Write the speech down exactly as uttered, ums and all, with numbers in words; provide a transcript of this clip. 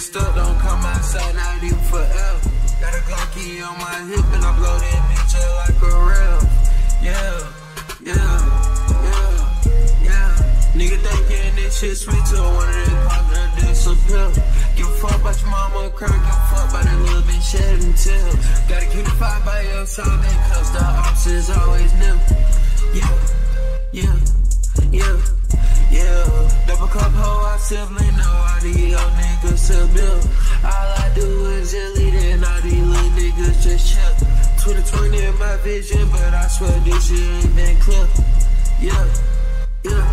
stuck, don't come outside, not even forever. Got a Glocky on my hip and I blow that bitch just like a rev. Yeah, yeah, yeah, yeah. Nigga thinking this shit sweet to one of their partner disappear. Give a fuck about your mama crying, give a fuck about that little bitch shedding tears. Gotta keep the fight by your side, because the ops is always new. Yeah, yeah, yeah, yeah. Double cup hoe, I simply know all these old niggas subdue. All I do is just lead and all these little niggas just chill. twenty twenty in my vision, but I swear this shit ain't been clear. Yeah, yeah.